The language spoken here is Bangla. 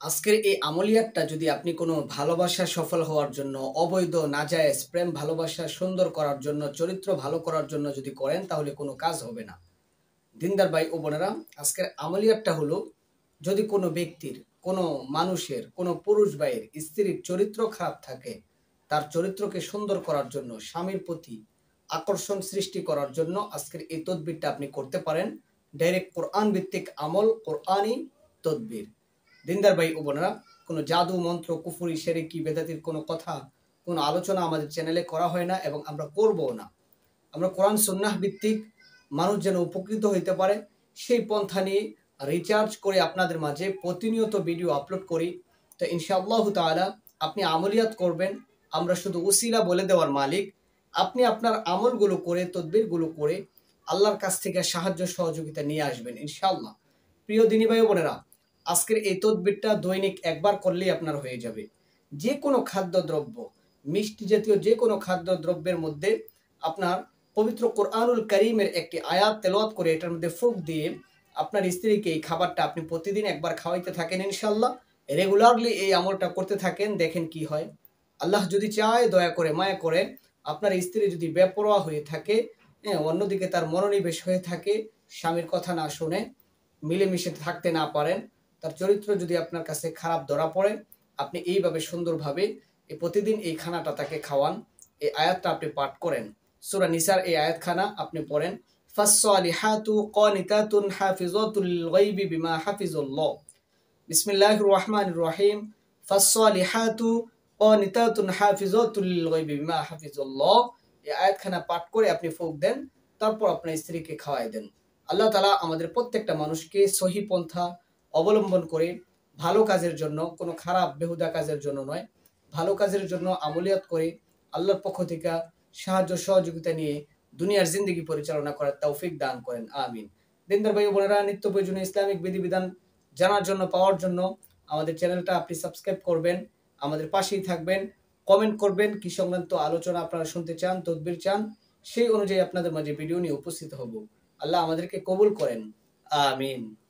আজকের এই আমলিয়াতটা যদি আপনি কোনো ভালোবাসা সফল হওয়ার জন্য, অবৈধ নাজায়েজ প্রেম ভালোবাসা সুন্দর করার জন্য, চরিত্র ভালো করার জন্য যদি করেন তাহলে কোনো কাজ হবে না। দিনদার ভাই ও বোনেরা, আজকের আমলিয়াতটা হলো যদি কোনো ব্যক্তির, কোনো মানুষের, কোনো পুরুষ ভাইয়ের স্ত্রীর চরিত্র খারাপ থাকে, তার চরিত্রকে সুন্দর করার জন্য, স্বামীর প্রতি আকর্ষণ সৃষ্টি করার জন্য আজকের এই তদবিরটা আপনি করতে পারেন। ডাইরেক্ট কোরআন ভিত্তিক আমল, কোরআনই তদবির। দিনদার ভাই ও বোনেরা, কোনো জাদু মন্ত্র কুফরি শিরকি বেদাতির কোনো কথা, কোনো আলোচনা আমাদের চ্যানেলে করা হয় না এবং আমরা করবও না। আমরা কোরআন সুন্নাহ ভিত্তিক মানুষ যেন উপকৃত হইতে পারে সেই পন্থা নিয়ে রিচার্জ করে আপনাদের মাঝে প্রতিনিয়ত ভিডিও আপলোড করি। তো ইনশাআল্লাহ তাআলা আপনি আমলিয়াত করবেন, আমরা শুধু উসিলা বলে দেওয়ার মালিক। আপনি আপনার আমলগুলো করে, তদবিরগুলো করে আল্লাহর কাছ থেকে সাহায্য সহযোগিতা নিয়ে আসবেন ইনশাআল্লাহ। প্রিয় দিনী ভাই বোনেরা, আজকের এই তদবিরটা দৈনিক একবার করলেই আপনার হয়ে যাবে। যে কোনো খাদ্যদ্রব্য, মিষ্টি জাতীয় যে কোনো খাদ্যদ্রব্যের মধ্যে আপনার পবিত্র কোরআনুল কারীমের একটি আয়াত তেলাওয়াত করে এটার মধ্যে ফুঁক দিয়ে আপনার স্ত্রীকে এই খাবারটা আপনি প্রতিদিন একবার খাওয়াইতে থাকেন ইনশাআল্লাহ। রেগুলারলি এই আমলটা করতে থাকেন, দেখেন কি হয়। আল্লাহ যদি চায়, দয়া করে মায়া করে, আপনার স্ত্রী যদি বেপরোয়া হয়ে থাকে, অন্যদিকে তার মনোনিবেশ হয়ে থাকে, স্বামীর কথা না শুনে, মিলেমিশে থাকতে না পারেন, তার চরিত্র যদি আপনার কাছে খারাপ ধরা পড়ে, আপনি এইভাবে সুন্দরভাবে প্রতিদিন এই খানাটা তাকে খাওয়ান। এই আয়াতটা আপনি পাঠ করেন, সূরা নিসার এই আয়াতখানা আপনি পড়েন। ফাসসালিহাতু কানিতাতুন হাফিজাতুল গায়বি বিমা হাফিজাল্লাহ। বিসমিল্লাহির রহমানির রহিম। ফাসসালিহাতু কানিতাতুন হাফিজাতুল গায়বি বিমা হাফিজাল্লাহ। এই আয়াতখানা পাঠ করে আপনি ফুঁক দেন, তারপর আপনার স্ত্রীকে খাওয়াই দেন। আল্লাহ তাআলা আমাদের প্রত্যেকটা মানুষকে সহি পন্থা অবলম্বন করে ভালো কাজের জন্য, কোনো খারাপ বেহুদা কাজের জন্য নয়, ভালো কাজের জন্য আমলিয়াত করে আল্লাহর পক্ষ থেকে সাহায্য সহযোগিতা নিয়ে দুনিয়ার জিন্দগি পরিচালনা করার তৌফিক দান করেন, আমিন। দিনদার ভাই বোনেরা, নিত্য প্রয়োজনীয় ইসলামিক বিধিবিধান জানার জন্য, পাওয়ার জন্য আমাদের চ্যানেলটা আপনি সাবস্ক্রাইব করবেন, আমাদের পাশেই থাকবেন, কমেন্ট করবেন কি সংক্রান্ত আলোচনা আপনারা শুনতে চান, তদবির চান, সেই অনুযায়ী আপনাদের মাঝে ভিডিও নিয়ে উপস্থিত হব। আল্লাহ আমাদেরকে কবুল করেন, আমিন।